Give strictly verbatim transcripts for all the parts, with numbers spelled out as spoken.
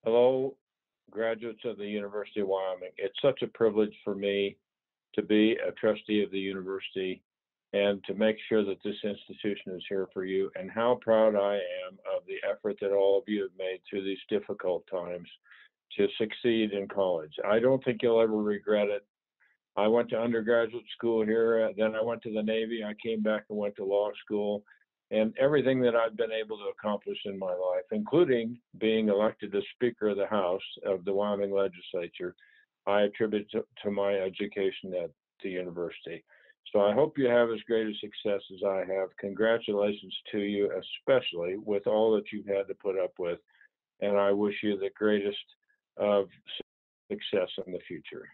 Hello, graduates of the University of Wyoming. It's such a privilege for me to be a trustee of the university and to make sure that this institution is here for you, and how proud I am of the effort that all of you have made through these difficult times to succeed in college. I don't think you'll ever regret it. I went to undergraduate school here, uh, then I went to the Navy, I came back and went to law school, and everything that I've been able to accomplish in my life, including being elected as Speaker of the House of the Wyoming Legislature, I attribute to, to my education at the university. So I hope you have as great a success as I have. Congratulations to you, especially with all that you've had to put up with, and I wish you the greatest of success in the future.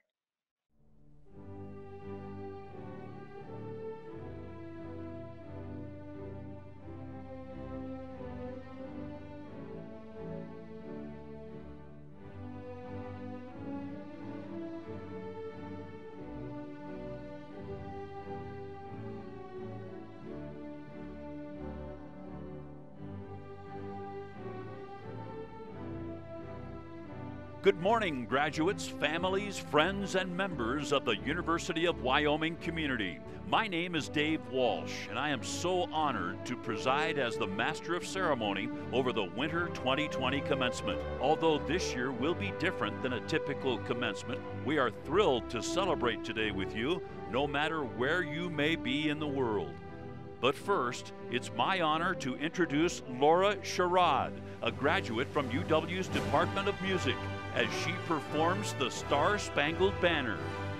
Good morning, graduates, families, friends, and members of the University of Wyoming community. My name is Dave Walsh, and I am so honored to preside as the Master of Ceremony over the Winter twenty twenty Commencement. Although this year will be different than a typical commencement, we are thrilled to celebrate today with you, no matter where you may be in the world. But first, it's my honor to introduce Laura Sherrod, a graduate from U W's Department of Music, as she performs the Star-Spangled Banner.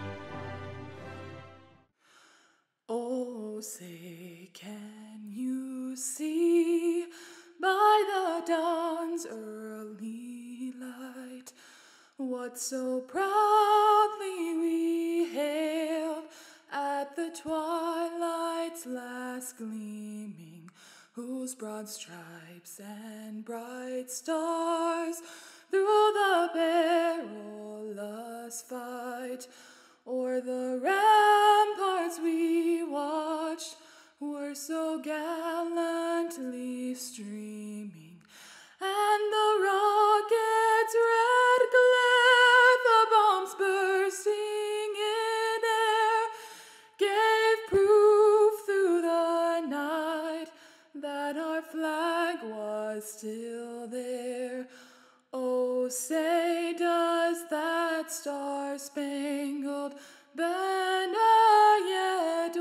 Oh, say, can you see by the dawn's early light what so proudly we hailed at the twilight's last gleaming, whose broad stripes and bright stars through the perilous fight o'er the ramparts we watched were so gallantly streaming, and the rocket's red glare, the bombs bursting in air, gave proof through the night that our flag was still there. Oh, say, does that star-spangled banner yet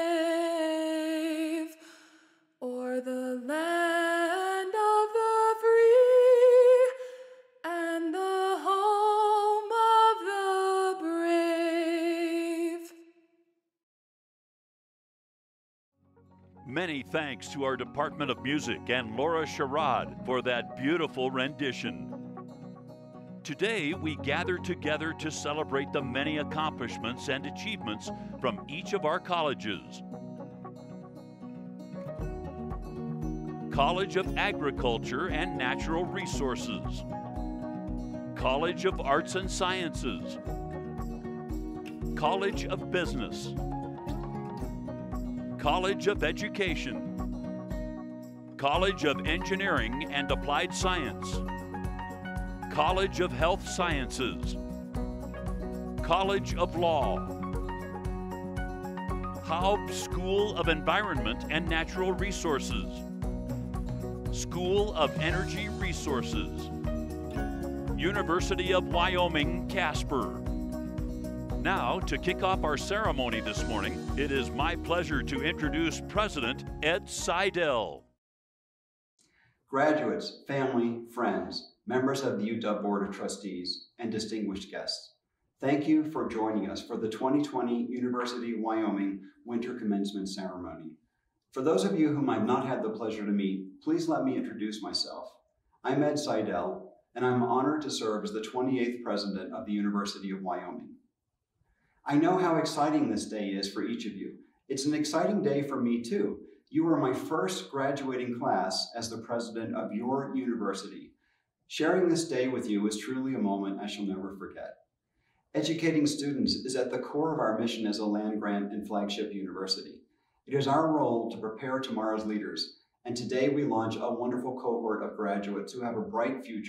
wave o'er the land of the free and the home of the brave? Many thanks to our Department of Music and Laura Sherrod for that beautiful rendition. Today, we gather together to celebrate the many accomplishments and achievements from each of our colleges. College of Agriculture and Natural Resources, College of Arts and Sciences, College of Business, College of Education, College of Engineering and Applied Science, College of Health Sciences, College of Law, Haub School of Environment and Natural Resources, School of Energy Resources, University of Wyoming, Casper. Now, to kick off our ceremony this morning, it is my pleasure to introduce President Ed Seidel. Graduates, family, friends, members of the U W Board of Trustees, and distinguished guests, thank you for joining us for the twenty twenty University of Wyoming Winter Commencement Ceremony. For those of you whom I've not had the pleasure to meet, please let me introduce myself. I'm Ed Seidel, and I'm honored to serve as the twenty-eighth President of the University of Wyoming. I know how exciting this day is for each of you. It's an exciting day for me too. You are my first graduating class as the president of your university. Sharing this day with you is truly a moment I shall never forget. Educating students is at the core of our mission as a land-grant and flagship university. It is our role to prepare tomorrow's leaders, and today we launch a wonderful cohort of graduates who have a bright future,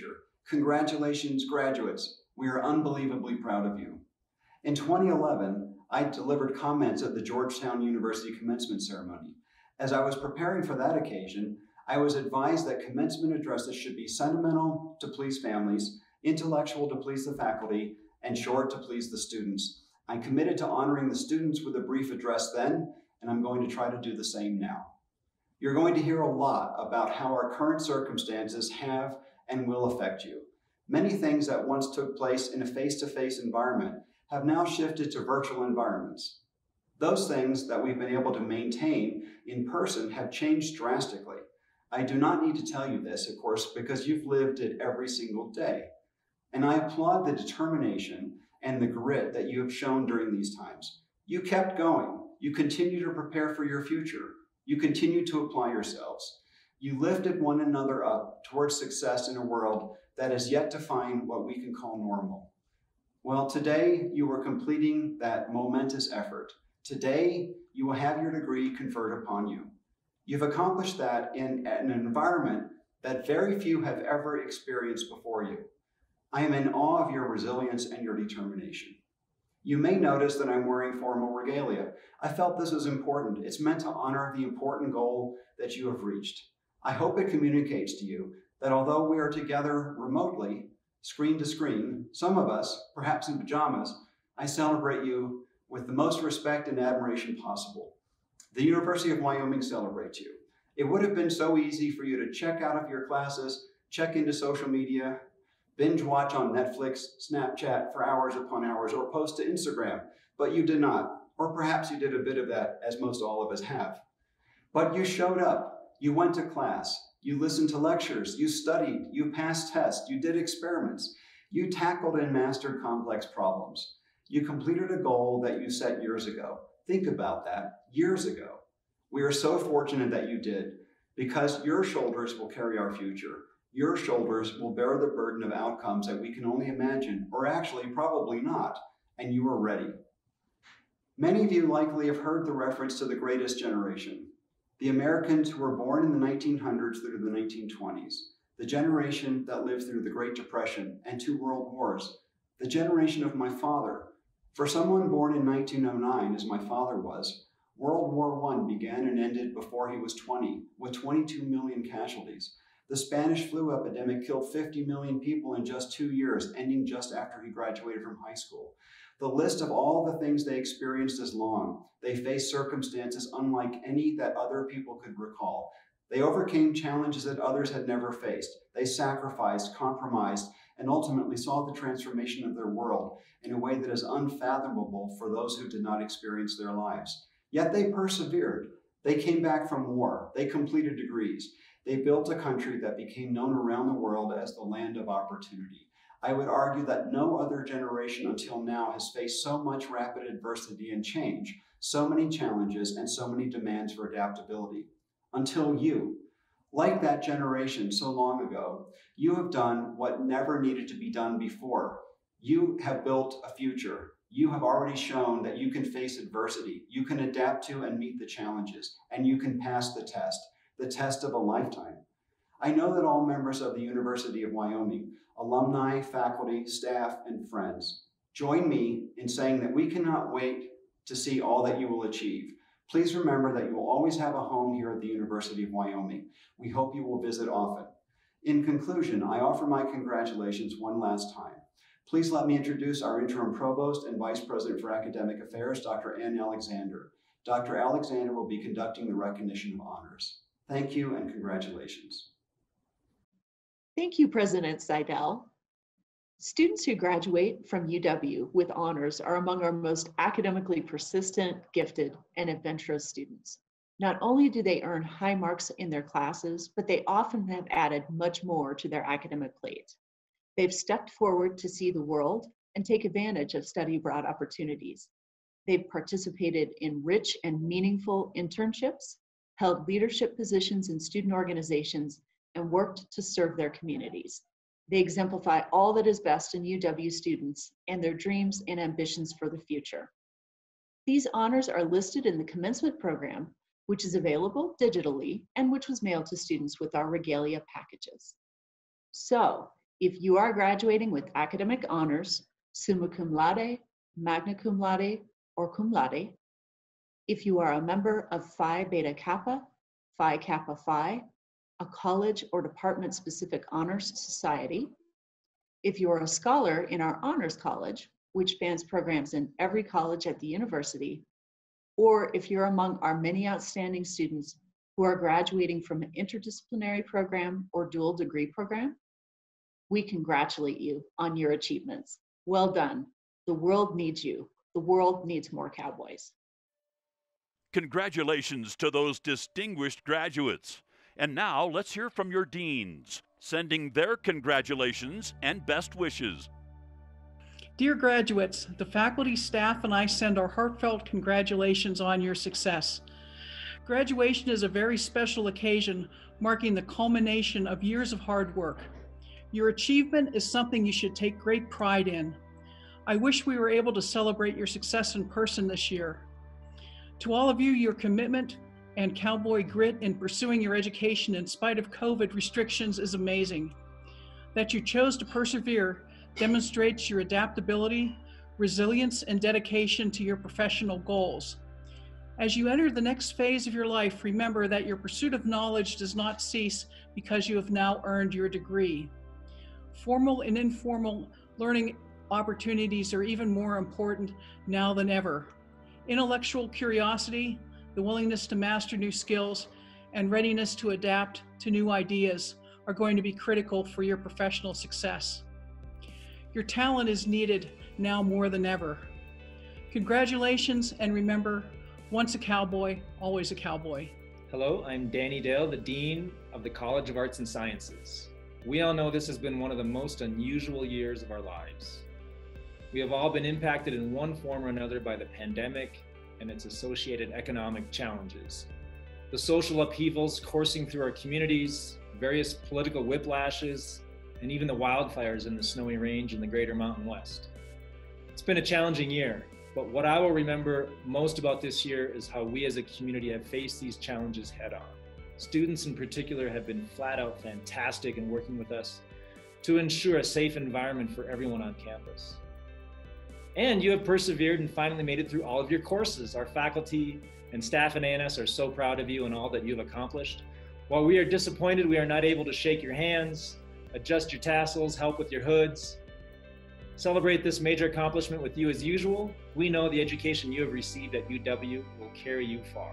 Congratulations, graduates. We are unbelievably proud of you. In twenty eleven, I delivered comments at the Georgetown University Commencement Ceremony. As I was preparing for that occasion, I was advised that commencement addresses should be sentimental to please families, intellectual to please the faculty, and short to please the students. I committed to honoring the students with a brief address then, and I'm going to try to do the same now. You're going to hear a lot about how our current circumstances have and will affect you. Many things that once took place in a face-to-face environment have now shifted to virtual environments. Those things that we've been able to maintain in person have changed drastically. I do not need to tell you this, of course, because you've lived it every single day. And I applaud the determination and the grit that you have shown during these times. You kept going. You continue to prepare for your future. You continue to apply yourselves. You lifted one another up towards success in a world that is yet to find what we can call normal. Well, today you are completing that momentous effort. Today, you will have your degree conferred upon you. You've accomplished that in an environment that very few have ever experienced before you. I am in awe of your resilience and your determination. You may notice that I'm wearing formal regalia. I felt this was important. It's meant to honor the important goal that you have reached. I hope it communicates to you that although we are together remotely, screen to screen, some of us, perhaps in pajamas, I celebrate you with the most respect and admiration possible. The University of Wyoming celebrates you. It would have been so easy for you to check out of your classes, check into social media, binge watch on Netflix, Snapchat for hours upon hours, or post to Instagram, but you did not. Or perhaps you did a bit of that, as most all of us have. But you showed up, you went to class, you listened to lectures, you studied, you passed tests, you did experiments, you tackled and mastered complex problems. You completed a goal that you set years ago. Think about that, years ago. We are so fortunate that you did, because your shoulders will carry our future. Your shoulders will bear the burden of outcomes that we can only imagine, or actually probably not, and you are ready. Many of you likely have heard the reference to the greatest generation, the Americans who were born in the nineteen hundreds through the nineteen twenties, the generation that lived through the Great Depression and two world wars, the generation of my father. For someone born in nineteen oh nine, as my father was, World War One began and ended before he was twenty, with twenty-two million casualties. The Spanish flu epidemic killed fifty million people in just two years, ending just after he graduated from high school. The list of all the things they experienced is long. They faced circumstances unlike any that other people could recall. They overcame challenges that others had never faced. They sacrificed, compromised, and ultimately saw the transformation of their world in a way that is unfathomable for those who did not experience their lives. Yet they persevered. They came back from war. They completed degrees. They built a country that became known around the world as the land of opportunity. I would argue that no other generation until now has faced so much rapid adversity and change, so many challenges and so many demands for adaptability. Until you, like that generation so long ago, you have done what never needed to be done before. You have built a future. You have already shown that you can face adversity, you can adapt to and meet the challenges, and you can pass the test, the test of a lifetime. I know that all members of the University of Wyoming, alumni, faculty, staff, and friends, join me in saying that we cannot wait to see all that you will achieve. Please remember that you will always have a home here at the University of Wyoming. We hope you will visit often. In conclusion, I offer my congratulations one last time. Please let me introduce our interim provost and vice president for academic affairs, Doctor Ann Alexander. Doctor Alexander will be conducting the recognition of honors. Thank you and congratulations. Thank you, President Seidel. Students who graduate from U W with honors are among our most academically persistent, gifted, and adventurous students. Not only do they earn high marks in their classes, but they often have added much more to their academic plate. They've stepped forward to see the world and take advantage of study abroad opportunities. They've participated in rich and meaningful internships, held leadership positions in student organizations, and worked to serve their communities. They exemplify all that is best in U W students and their dreams and ambitions for the future. These honors are listed in the commencement program, which is available digitally and which was mailed to students with our regalia packages. So, If you are graduating with academic honors, summa cum laude, magna cum laude, or cum laude, if you are a member of Phi Beta Kappa, Phi Kappa Phi, a college or department-specific honors society, if you are a scholar in our honors college, which spans programs in every college at the university, or if you're among our many outstanding students who are graduating from an interdisciplinary program or dual degree program, we congratulate you on your achievements. Well done. The world needs you. The world needs more cowboys. Congratulations to those distinguished graduates. And now let's hear from your deans, sending their congratulations and best wishes. Dear graduates, the faculty, staff, and I send our heartfelt congratulations on your success. Graduation is a very special occasion marking the culmination of years of hard work. Your achievement is something you should take great pride in. I wish we were able to celebrate your success in person this year. To all of you, your commitment and cowboy grit in pursuing your education in spite of COVID restrictions is amazing. That you chose to persevere demonstrates your adaptability, resilience, and dedication to your professional goals. As you enter the next phase of your life, remember that your pursuit of knowledge does not cease because you have now earned your degree. Formal and informal learning opportunities are even more important now than ever. Intellectual curiosity, the willingness to master new skills, and readiness to adapt to new ideas are going to be critical for your professional success. Your talent is needed now more than ever. Congratulations, and remember, once a cowboy, always a cowboy. Hello, I'm Danny Dale, the Dean of the College of Arts and Sciences. We all know this has been one of the most unusual years of our lives. We have all been impacted in one form or another by the pandemic and its associated economic challenges. The social upheavals coursing through our communities, various political whiplashes, and even the wildfires in the Snowy Range in the Greater Mountain West. It's been a challenging year, but what I will remember most about this year is how we as a community have faced these challenges head on. Students in particular have been flat out fantastic in working with us to ensure a safe environment for everyone on campus. And you have persevered and finally made it through all of your courses. Our faculty and staff and A N S are so proud of you and all that you've accomplished. While we are disappointed we are not able to shake your hands, adjust your tassels, help with your hoods, celebrate this major accomplishment with you as usual, we know the education you have received at U W will carry you far.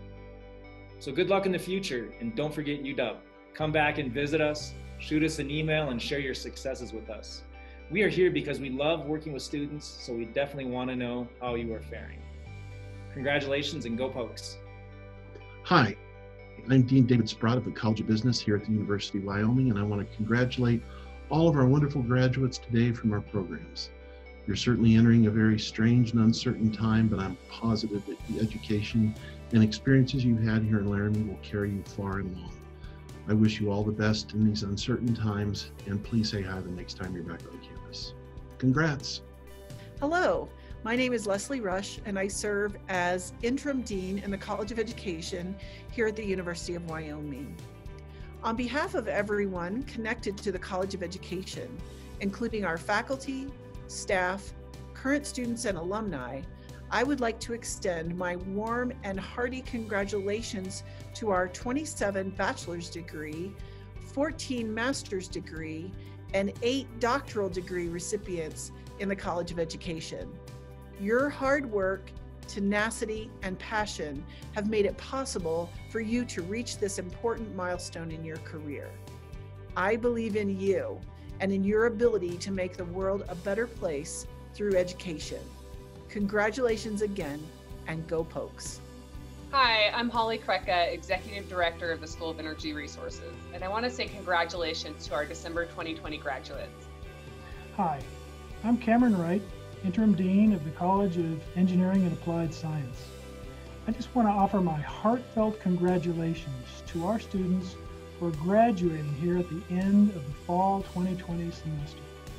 So good luck in the future, and don't forget U W. Come back and visit us, shoot us an email, and share your successes with us. We are here because we love working with students, so we definitely want to know how you are faring. Congratulations and go Pokes. Hi, I'm Dean David Sprott of the College of Business here at the University of Wyoming, and I want to congratulate all of our wonderful graduates today from our programs. You're certainly entering a very strange and uncertain time, but I'm positive that the education and experiences you've had here in Laramie will carry you far and long. I wish you all the best in these uncertain times, and please say hi the next time you're back on campus. Congrats. Hello, my name is Leslie Rush, and I serve as Interim Dean in the College of Education here at the University of Wyoming. On behalf of everyone connected to the College of Education, including our faculty, staff, current students, and alumni, I would like to extend my warm and hearty congratulations to our twenty-seven bachelor's degree, fourteen master's degree, and eight doctoral degree recipients in the College of Education. Your hard work, tenacity, and passion have made it possible for you to reach this important milestone in your career. I believe in you and in your ability to make the world a better place through education. Congratulations again, and go Pokes. Hi, I'm Holly Krecka, Executive Director of the School of Energy Resources, and I want to say congratulations to our December twenty twenty graduates. Hi, I'm Cameron Wright, Interim Dean of the College of Engineering and Applied Science. I just want to offer my heartfelt congratulations to our students for graduating here at the end of the fall twenty twenty semester.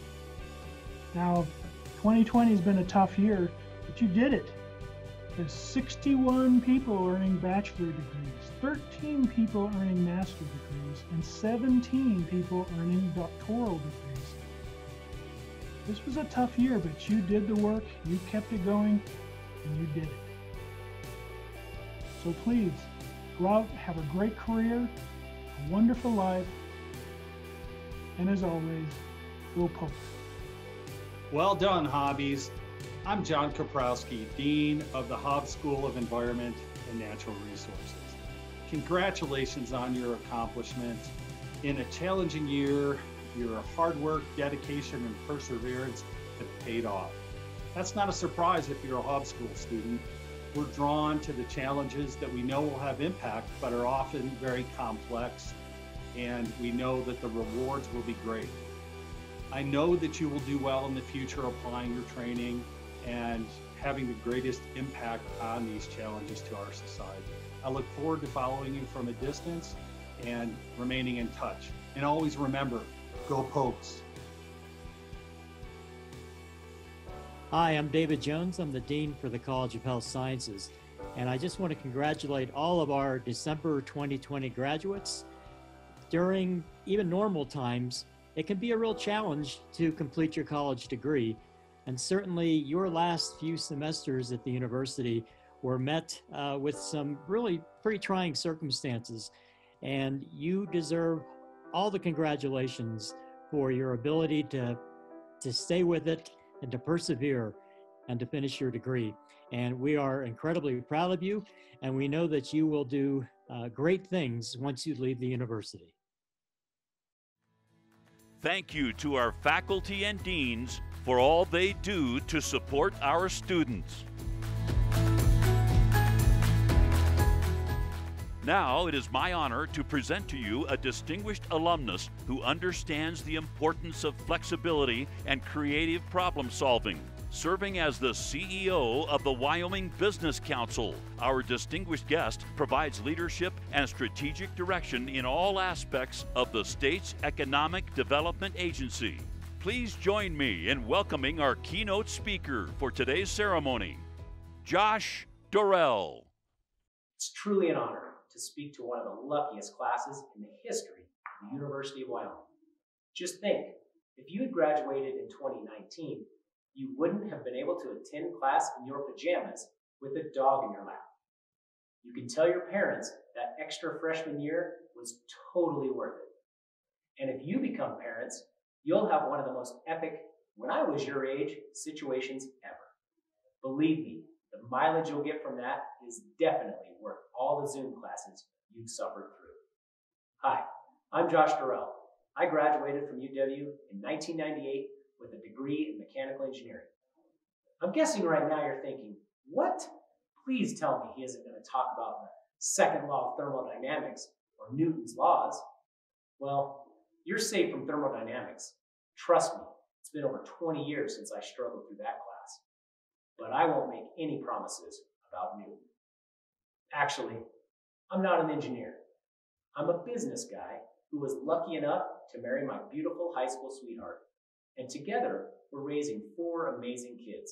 Now, twenty twenty has been a tough year, but you did it. There's sixty-one people earning bachelor degrees, thirteen people earning master degrees, and seventeen people earning doctoral degrees. This was a tough year, but you did the work, you kept it going, and you did it. So please, go out, have a great career, a wonderful life, and as always, go Pokes. Well done, Hobbies. I'm John Kaprowski, Dean of the Hobbs School of Environment and Natural Resources. Congratulations on your accomplishments. In a challenging year, your hard work, dedication, and perseverance have paid off. That's not a surprise if you're a Hobbs School student. We're drawn to the challenges that we know will have impact, but are often very complex, and we know that the rewards will be great. I know that you will do well in the future applying your training and having the greatest impact on these challenges to our society. I look forward to following you from a distance and remaining in touch. And always remember, go Pokes. Hi, I'm David Jones. I'm the Dean for the College of Health Sciences. And I just want to congratulate all of our December twenty twenty graduates. During even normal times, it can be a real challenge to complete your college degree. And certainly your last few semesters at the university were met uh, with some really pretty trying circumstances. And you deserve all the congratulations for your ability to, to stay with it and to persevere and to finish your degree. And we are incredibly proud of you, and we know that you will do uh, great things once you leave the university. Thank you to our faculty and deans for all they do to support our students. Now it is my honor to present to you a distinguished alumnus who understands the importance of flexibility and creative problem solving. Serving as the C E O of the Wyoming Business Council, our distinguished guest provides leadership and strategic direction in all aspects of the state's economic development agency. Please join me in welcoming our keynote speaker for today's ceremony, Josh Dorrell. It's truly an honor to speak to one of the luckiest classes in the history of the University of Wyoming. Just think, if you had graduated in twenty nineteen, you wouldn't have been able to attend class in your pajamas with a dog in your lap. You can tell your parents that extra freshman year was totally worth it. And if you become parents, you'll have one of the most epic, when I was your age, situations ever. Believe me, the mileage you'll get from that is definitely worth all the Zoom classes you've suffered through. Hi, I'm Josh Dorrell. I graduated from U W in nineteen ninety-eight with a degree in mechanical engineering. I'm guessing right now you're thinking, what? Please tell me he isn't going to talk about the second law of thermodynamics or Newton's laws. Well, you're safe from thermodynamics. Trust me, it's been over twenty years since I struggled through that class. But I won't make any promises about Newton. Actually, I'm not an engineer. I'm a business guy who was lucky enough to marry my beautiful high school sweetheart. And together, we're raising four amazing kids.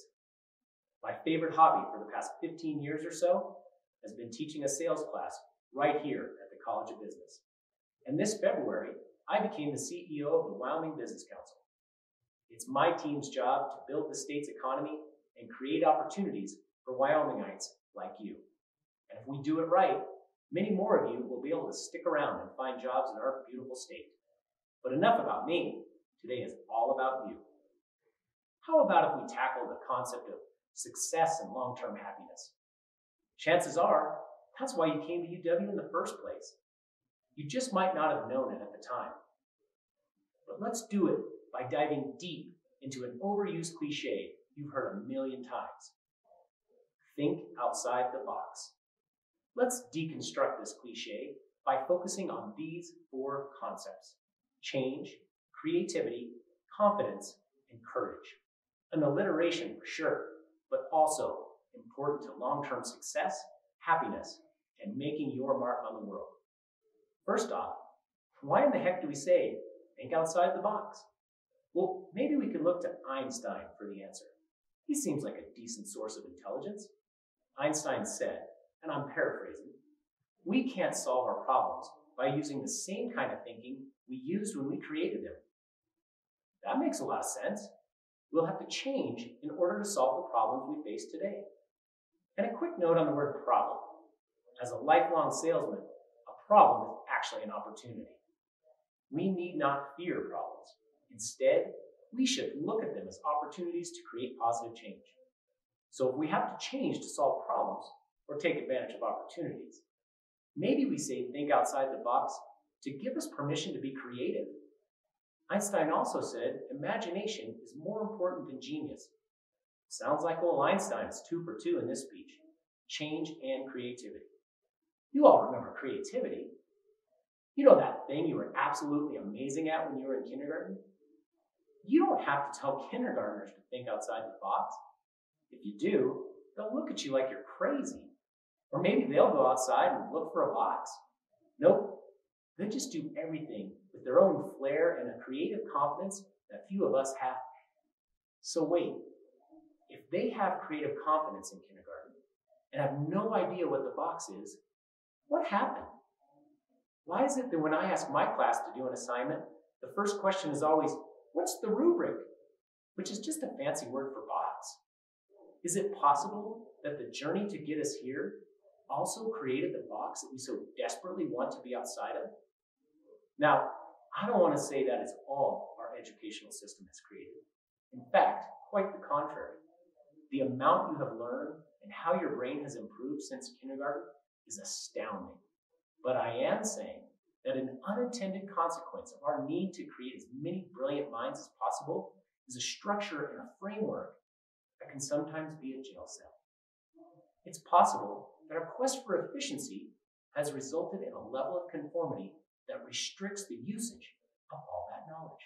My favorite hobby for the past fifteen years or so has been teaching a sales class right here at the College of Business. And this February, I became the C E O of the Wyoming Business Council. It's my team's job to build the state's economy and create opportunities for Wyomingites like you. And if we do it right, many more of you will be able to stick around and find jobs in our beautiful state. But enough about me. Today is all about you. How about if we tackle the concept of success and long-term happiness? Chances are, that's why you came to U W in the first place. You just might not have known it at the time. But let's do it by diving deep into an overused cliche you've heard a million times. Think outside the box. Let's deconstruct this cliche by focusing on these four concepts: change, creativity, confidence, and courage. An alliteration for sure, but also important to long-term success, happiness, and making your mark on the world. First off, why in the heck do we say, think outside the box? Well, maybe we could look to Einstein for the answer. He seems like a decent source of intelligence. Einstein said, and I'm paraphrasing, we can't solve our problems by using the same kind of thinking we used when we created them. That makes a lot of sense. we'll have to change in order to solve the problems we face today. And a quick note on the word problem. As a lifelong salesman, a problem is actually an opportunity. We need not fear problems. Instead, we should look at them as opportunities to create positive change. So if we have to change to solve problems or take advantage of opportunities, maybe we say think outside the box to give us permission to be creative. Einstein also said imagination is more important than genius. Sounds like old Einstein is two for two in this speech. Change and creativity. You all remember creativity. You know that thing you were absolutely amazing at when you were in kindergarten? You don't have to tell kindergartners to think outside the box. If you do, they'll look at you like you're crazy. Or maybe they'll go outside and look for a box. Nope, they just do everything with their own flair and a creative confidence that few of us have. So wait, if they have creative confidence in kindergarten and have no idea what the box is, what happened? Why is it that when I ask my class to do an assignment, the first question is always, what's the rubric? Which is just a fancy word for box. Is it possible that the journey to get us here also created the box that we so desperately want to be outside of? Now, I don't want to say that is all our educational system has created. In fact, quite the contrary. The amount you have learned and how your brain has improved since kindergarten is astounding. But I am saying that an unintended consequence of our need to create as many brilliant minds as possible is a structure and a framework that can sometimes be a jail cell. It's possible that our quest for efficiency has resulted in a level of conformity that restricts the usage of all that knowledge.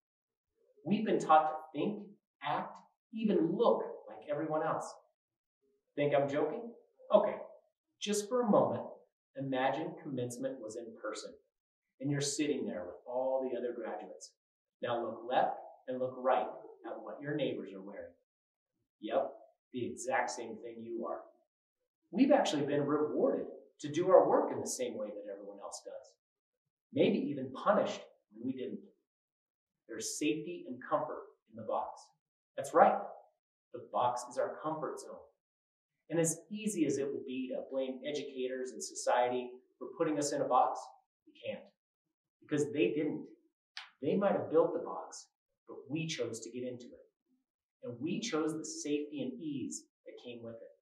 We've been taught to think, act, even look like everyone else. Think I'm joking? Okay, just for a moment, imagine commencement was in person and you're sitting there with all the other graduates. Now look left and look right at what your neighbors are wearing. Yep, the exact same thing you are. We've actually been rewarded to do our work in the same way that everyone else does. Maybe even punished when we didn't. There's safety and comfort in the box. That's right, the box is our comfort zone. And as easy as it would be to blame educators and society for putting us in a box, we can't. Because they didn't. They might have built the box, but we chose to get into it. And we chose the safety and ease that came with it.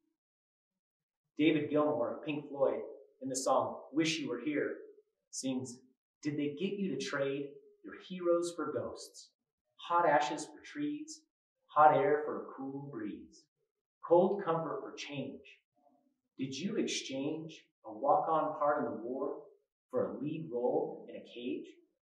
David Gilmour of Pink Floyd, in the song Wish You Were Here, sings, did they get you to trade your heroes for ghosts, hot ashes for trees, hot air for a cool breeze, cold comfort for change? Did you exchange a walk-on part in the war for a lead role in a cage?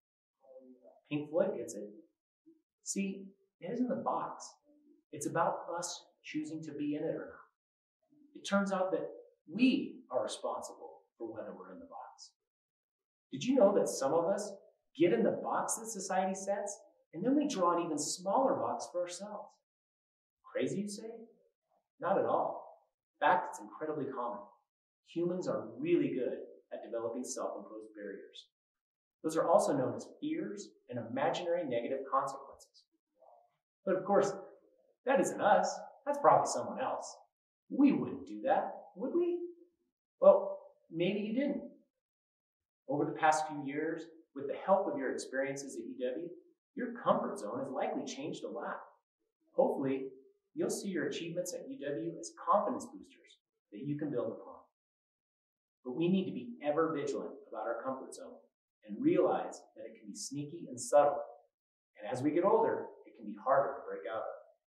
Pink Floyd gets it. See, it isn't the box. It's about us choosing to be in it or not. It turns out that we are responsible for whether we're in the box. Did you know that some of us get in the box that society sets, and then we draw an even smaller box for ourselves? Crazy, you say? Not at all. In fact, it's incredibly common. Humans are really good at developing self-imposed barriers. Those are also known as fears and imaginary negative consequences. But of course, that isn't us. That's probably someone else. We wouldn't do that, would we? Well, maybe you didn't. Over the past few years, with the help of your experiences at U W, your comfort zone has likely changed a lot. Hopefully, you'll see your achievements at U W as confidence boosters that you can build upon. But we need to be ever vigilant about our comfort zone and realize that it can be sneaky and subtle. And as we get older, it can be harder to break out of.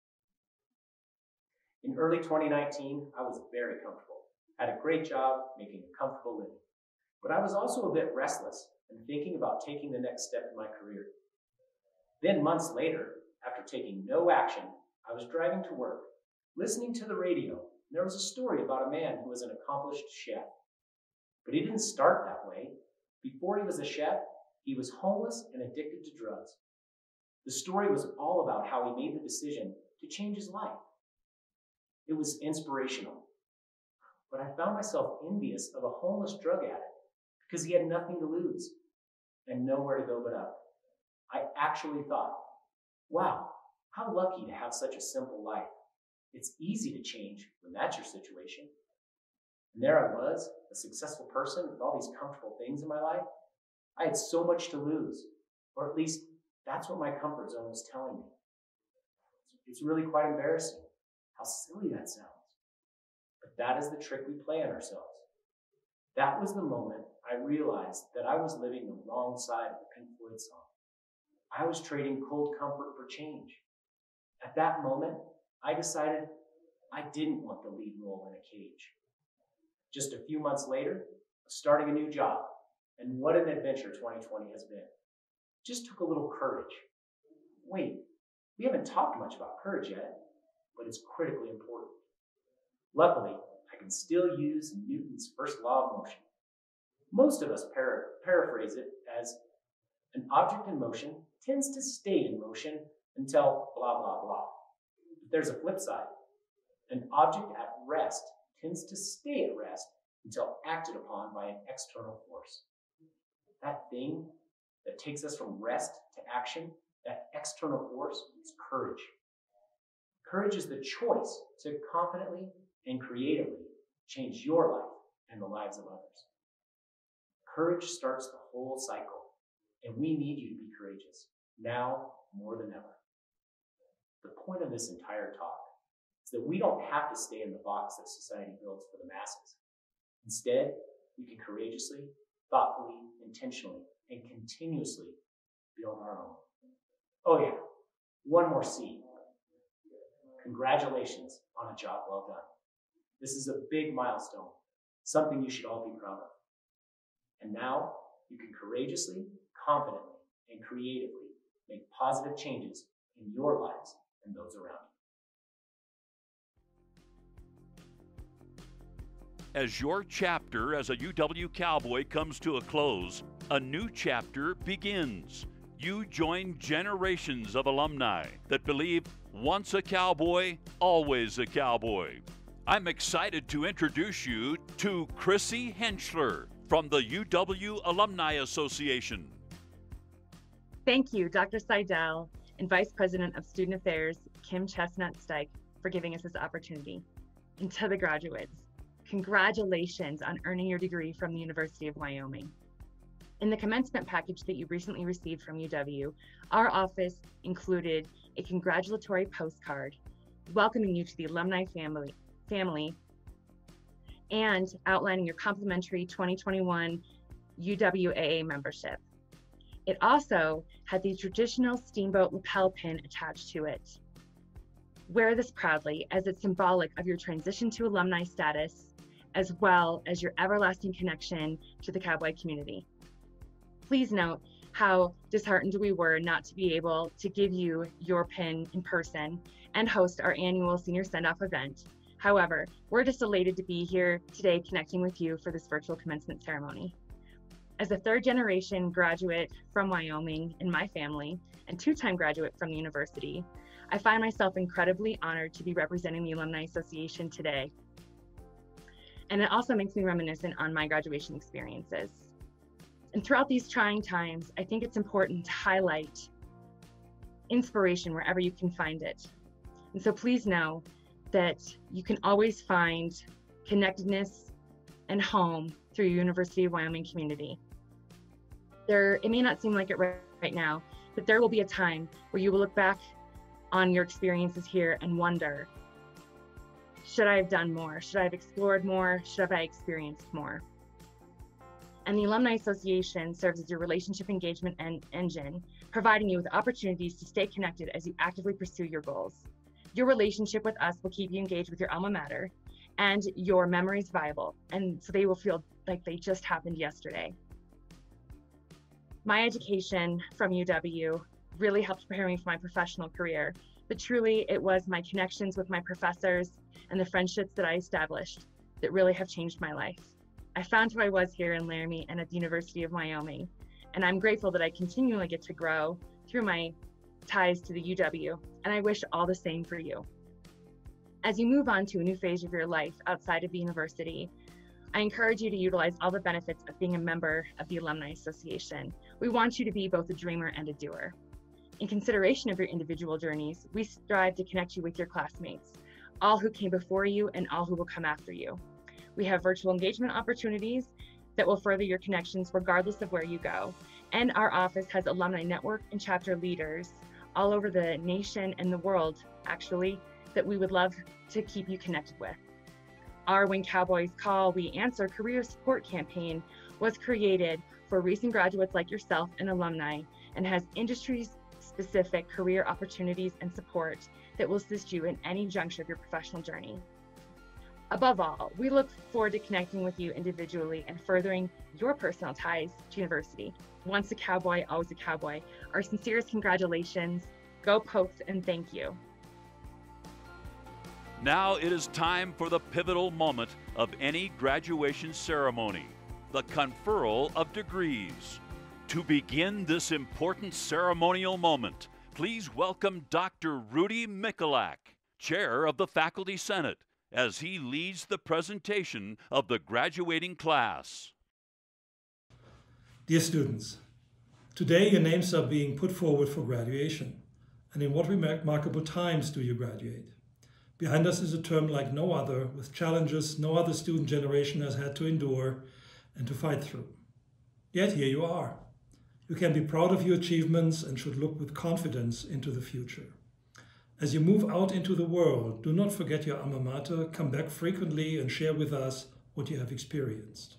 In early twenty nineteen, I was very comfortable, had a great job, making a comfortable living. But I was also a bit restless and thinking about taking the next step in my career. Then months later, after taking no action, I was driving to work, listening to the radio, and there was a story about a man who was an accomplished chef. But he didn't start that way. Before he was a chef, he was homeless and addicted to drugs. The story was all about how he made the decision to change his life. It was inspirational. But I found myself envious of a homeless drug addict because he had nothing to lose and nowhere to go but up. I actually thought, wow, How lucky to have such a simple life. It's easy to change when that's your situation. And there I was, a successful person with all these comfortable things in my life. I had so much to lose, or at least that's what my comfort zone was telling me. It's really quite embarrassing. How silly that sounds. But that is the trick we play on ourselves. That was the moment I realized that I was living the wrong side of the Pink Floyd song. I was trading cold comfort for change. At that moment, I decided I didn't want the lead role in a cage. Just a few months later, I was starting a new job. And what an adventure twenty twenty has been. Just took a little courage. Wait, we haven't talked much about courage yet, but it's critically important. Luckily, I can still use Newton's first law of motion. Most of us para paraphrase it as an object in motion tends to stay in motion until blah, blah, blah. But there's a flip side. An object at rest tends to stay at rest until acted upon by an external force. That thing that takes us from rest to action, that external force, is courage. Courage is the choice to confidently and creatively change your life and the lives of others. Courage starts the whole cycle, and we need you to be courageous, now more than ever. The point of this entire talk is that we don't have to stay in the box that society builds for the masses. Instead, we can courageously, thoughtfully, intentionally, and continuously build our own. Oh yeah, one more C. Congratulations on a job well done. This is a big milestone, something you should all be proud of. And now you can courageously, confidently, and creatively make positive changes in your lives and those around you. As your chapter as a U W Cowboy comes to a close, a new chapter begins. You join generations of alumni that believe once a cowboy, always a cowboy. I'm excited to introduce you to Chrissy Henschler from the U W Alumni Association. Thank you, Doctor Seidel and Vice President of Student Affairs, Kim Chestnut-Stike, for giving us this opportunity. And to the graduates, congratulations on earning your degree from the University of Wyoming. In the commencement package that you recently received from U W, our office included a congratulatory postcard welcoming you to the alumni family, family and outlining your complimentary twenty twenty-one U W A A membership. It also had the traditional steamboat lapel pin attached to it. Wear this proudly as it's symbolic of your transition to alumni status, as well as your everlasting connection to the cowboy community. Please note how disheartened we were not to be able to give you your pin in person and host our annual senior send-off event. However, we're just elated to be here today connecting with you for this virtual commencement ceremony. As a third generation graduate from Wyoming in my family and two-time graduate from the university, I find myself incredibly honored to be representing the Alumni Association today. And it also makes me reminiscent on my graduation experiences. And throughout these trying times, I think it's important to highlight inspiration wherever you can find it. And so please know that you can always find connectedness and home through your University of Wyoming community. There, it may not seem like it right, right now, but there will be a time where you will look back on your experiences here and wonder, should I have done more? Should I have explored more? Should have I experienced more? And the Alumni Association serves as your relationship engagement and engine, providing you with opportunities to stay connected as you actively pursue your goals. Your relationship with us will keep you engaged with your alma mater and your memories viable, and so they will feel like they just happened yesterday. My education from U W really helped prepare me for my professional career, but truly it was my connections with my professors and the friendships that I established that really have changed my life. I found who I was here in Laramie and at the University of Wyoming, and I'm grateful that I continually get to grow through my ties to the U W, and I wish all the same for you. As you move on to a new phase of your life outside of the university, I encourage you to utilize all the benefits of being a member of the Alumni Association. We want you to be both a dreamer and a doer. In consideration of your individual journeys, we strive to connect you with your classmates, all who came before you and all who will come after you. We have virtual engagement opportunities that will further your connections regardless of where you go. And our office has alumni network and chapter leaders all over the nation and the world, actually, that we would love to keep you connected with. Our When Cowboys Call, We Answer career support campaign was created for recent graduates like yourself and alumni, and has industry-specific career opportunities and support that will assist you in any juncture of your professional journey. Above all, we look forward to connecting with you individually and furthering your personal ties to university. Once a cowboy, always a cowboy. Our sincerest congratulations. Go Pokes, and thank you. Now it is time for the pivotal moment of any graduation ceremony, the conferral of degrees. To begin this important ceremonial moment, please welcome Doctor Rudy Mikulak, Chair of the Faculty Senate, as he leads the presentation of the graduating class. Dear students, today your names are being put forward for graduation. And in what remarkable times do you graduate? Behind us is a term like no other, with challenges no other student generation has had to endure and to fight through. Yet here you are. You can be proud of your achievements and should look with confidence into the future. As you move out into the world, do not forget your alma mater, come back frequently and share with us what you have experienced.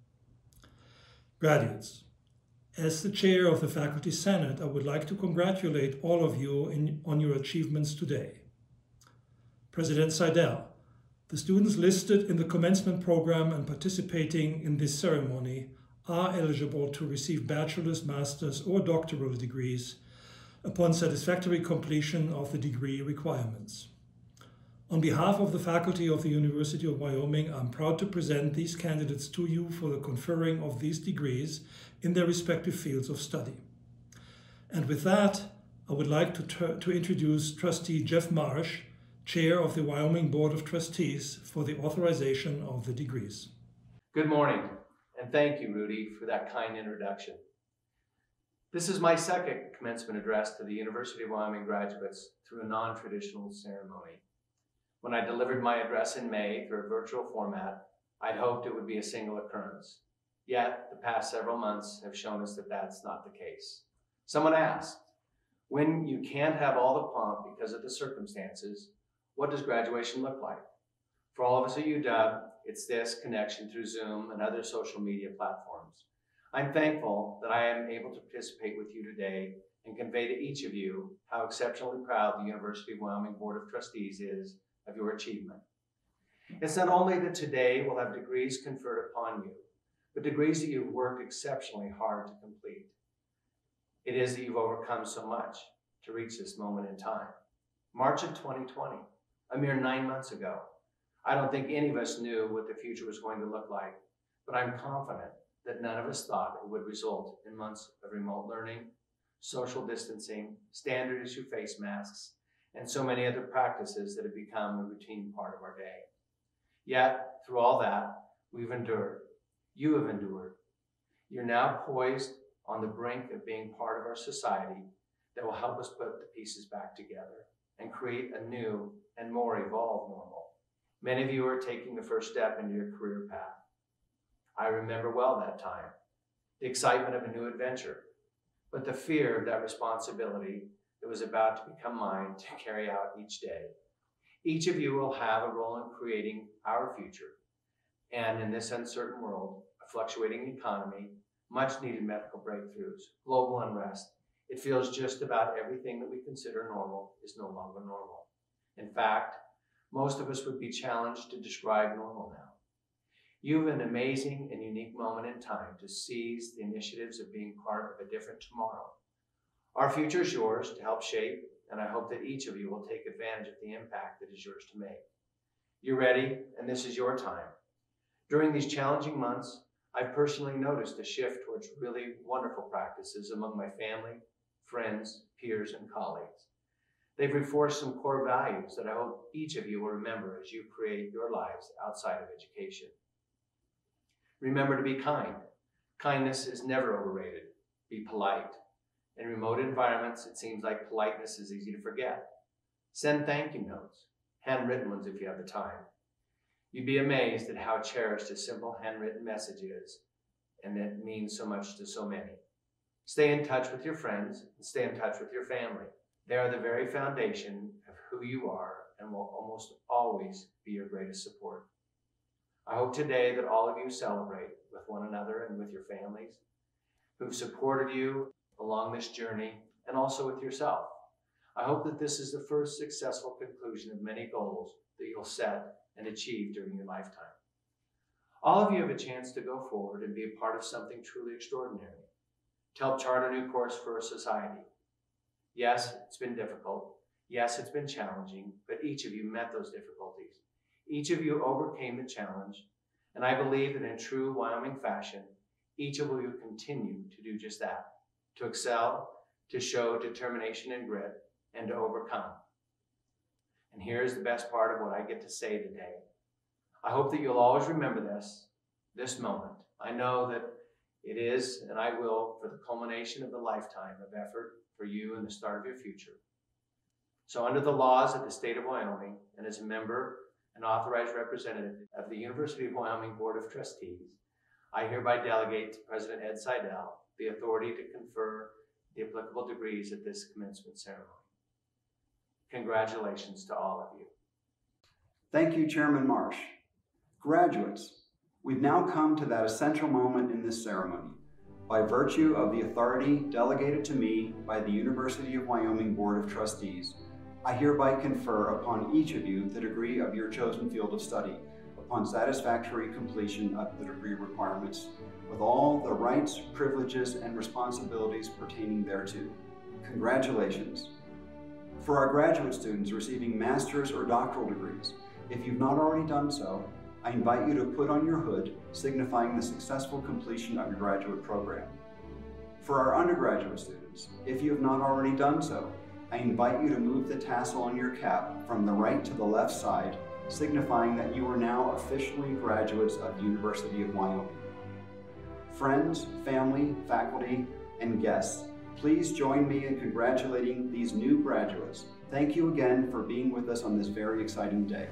Graduates, as the chair of the Faculty Senate, I would like to congratulate all of you in, on your achievements today. President Seidel, the students listed in the commencement program and participating in this ceremony are eligible to receive bachelor's, master's, or doctoral degrees upon satisfactory completion of the degree requirements. On behalf of the faculty of the University of Wyoming, I'm proud to present these candidates to you for the conferring of these degrees in their respective fields of study. And with that, I would like to, to introduce Trustee Jeff Marsh, Chair of the Wyoming Board of Trustees, for the authorization of the degrees. Good morning, and thank you, Rudy, for that kind introduction. This is my second commencement address to the University of Wyoming graduates through a non-traditional ceremony. When I delivered my address in May through a virtual format, I'd hoped it would be a single occurrence. Yet, the past several months have shown us that that's not the case. Someone asked, when you can't have all the pomp because of the circumstances, what does graduation look like? For all of us at U W, it's this connection through Zoom and other social media platforms. I'm thankful that I am able to participate with you today and convey to each of you how exceptionally proud the University of Wyoming Board of Trustees is of your achievement. It's not only that today we'll have degrees conferred upon you, but degrees that you've worked exceptionally hard to complete. It is that you've overcome so much to reach this moment in time. March of twenty twenty, a mere nine months ago. I don't think any of us knew what the future was going to look like, but I'm confident that none of us thought it would result in months of remote learning, social distancing, standard issue face masks, and so many other practices that have become a routine part of our day. Yet, through all that, we've endured. You have endured. You're now poised on the brink of being part of our society that will help us put the pieces back together and create a new and more evolved normal. Many of you are taking the first step into your career path. I remember well that time, the excitement of a new adventure, but the fear of that responsibility that was about to become mine to carry out each day. Each of you will have a role in creating our future. And in this uncertain world, a fluctuating economy, much needed medical breakthroughs, global unrest, it feels just about everything that we consider normal is no longer normal. In fact, most of us would be challenged to describe normal now. You have an amazing and unique moment in time to seize the initiatives of being part of a different tomorrow. Our future is yours to help shape, and I hope that each of you will take advantage of the impact that is yours to make. You're ready, and this is your time. During these challenging months, I've personally noticed a shift towards really wonderful practices among my family, friends, peers, and colleagues. They've reinforced some core values that I hope each of you will remember as you create your lives outside of education. Remember to be kind. Kindness is never overrated. Be polite. In remote environments, it seems like politeness is easy to forget. Send thank you notes, handwritten ones if you have the time. You'd be amazed at how cherished a simple handwritten message is, and it means so much to so many. Stay in touch with your friends and stay in touch with your family. They are the very foundation of who you are and will almost always be your greatest support. I hope today that all of you celebrate with one another and with your families who've supported you along this journey and also with yourself. I hope that this is the first successful conclusion of many goals that you'll set and achieve during your lifetime. All of you have a chance to go forward and be a part of something truly extraordinary, to help chart a new course for our society. Yes, it's been difficult. Yes, it's been challenging, but each of you met those difficulties. Each of you overcame the challenge, and I believe that in true Wyoming fashion, each of you continue to do just that, to excel, to show determination and grit, and to overcome. And here's the best part of what I get to say today. I hope that you'll always remember this, this moment. I know that it is, and I will, for the culmination of the lifetime of effort for you and the start of your future. So under the laws of the state of Wyoming, and as a member and authorized representative of the University of Wyoming Board of Trustees, I hereby delegate to President Ed Seidel the authority to confer the applicable degrees at this commencement ceremony. Congratulations to all of you. Thank you, Chairman Marsh. Graduates, we've now come to that essential moment in this ceremony. By virtue of the authority delegated to me by the University of Wyoming Board of Trustees, I hereby confer upon each of you the degree of your chosen field of study upon satisfactory completion of the degree requirements, with all the rights, privileges, and responsibilities pertaining thereto. Congratulations. For our graduate students receiving master's or doctoral degrees, if you've not already done so, I invite you to put on your hood, signifying the successful completion of your graduate program. For our undergraduate students, if you have not already done so, I invite you to move the tassel on your cap from the right to the left side, signifying that you are now officially graduates of the University of Wyoming. Friends, family, faculty, and guests, please join me in congratulating these new graduates. Thank you again for being with us on this very exciting day.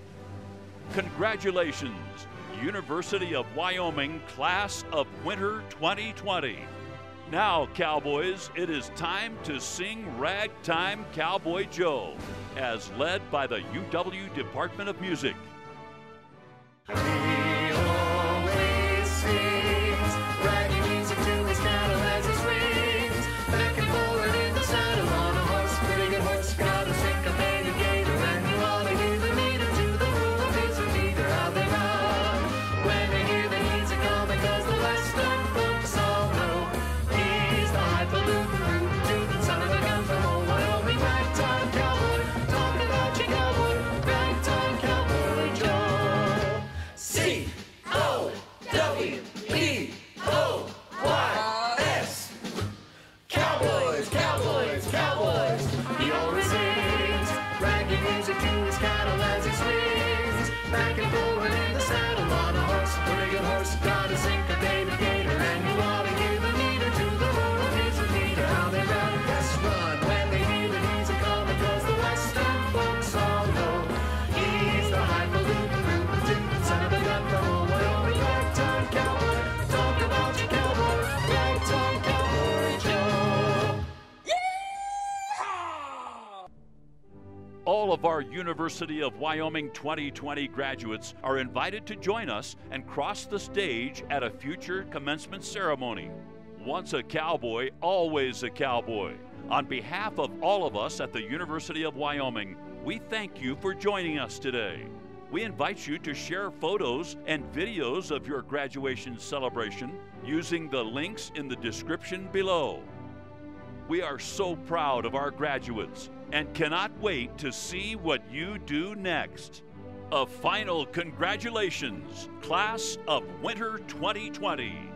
Congratulations, University of Wyoming Class of Winter twenty twenty. Now, Cowboys, it is time to sing Ragtime Cowboy Joe, as led by the U W Department of Music. He always sings raggy music to his cattle as he swings back and forward in the saddle on a horse, pretty good horse, got a syncopated gator, and you ought to hear the meter to the rule of his repeater, how they run when they hear that he's a coming, 'cause the western folks all know he's the highfalutin, rootin' son of a gun from old Wyoming. Ragtime cowboy, talk about your cowboy, ragtime cowboy Joe. C O W E O Y S. Cowboys, cowboys, cowboys. He always sings raggy music to his cattle as he swings back and forward in the saddle on a horse, a pretty good horse, got a syncopated gator, and you ought to hear the meter to the roar of his repeater, how they run, yes, run when they hear that he's a coming, 'cause the western folks all know he's the highfalutin, rootin' tootin' son of a gun from old Wyoming. Ragtime cowboy, talk about your cowboy, ragtime cowboy Joe. All of our University of Wyoming twenty twenty graduates are invited to join us and cross the stage at a future commencement ceremony. Once a cowboy, always a cowboy. On behalf of all of us at the University of Wyoming, we thank you for joining us today. We invite you to share photos and videos of your graduation celebration using the links in the description below. We are so proud of our graduates and cannot wait to see what you do next. A final congratulations, Class of Winter twenty twenty.